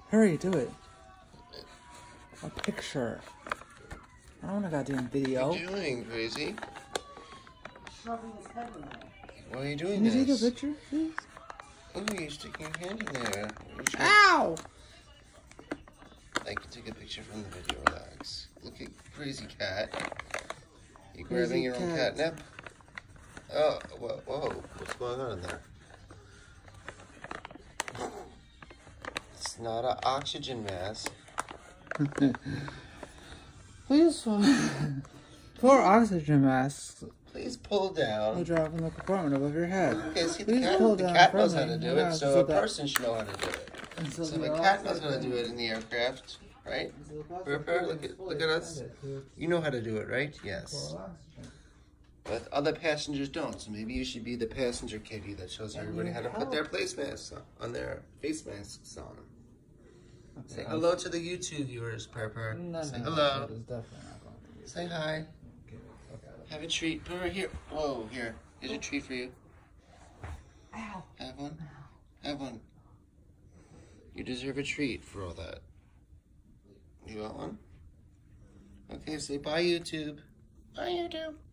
Hurry, do it. A picture. I don't want a goddamn video. What are you doing, crazy? Shoving his head in there. Why are you doing Can you this? take a picture, please? Oh, you're sticking your hand in there. Ow! I can take a picture from the video, relax. Look at crazy cat. You grabbing your own catnip? Oh, whoa, what's going on in there? It's not an oxygen mask. Please, pour oxygen masks. Please pull down. Will drop in the compartment above your head. Okay, see, Please the pull cat down knows how to firmly. do Yeah, it, so so a that- person should know how to do it. So So the cat knows how to do it in the aircraft, right? Purr, look at us. You know how to do it, right? Yes. But other passengers don't, so maybe you should be the passenger kitty that shows everybody how to put their face masks on, their face masks on. Say hello to the YouTube viewers, Purr. Say hello. Say hi. Have a treat. Purr, here. Whoa, here. Here's a treat for you. Ow. Have one. Have one. You deserve a treat for all that. You want one? Okay, say bye, YouTube. Bye, YouTube.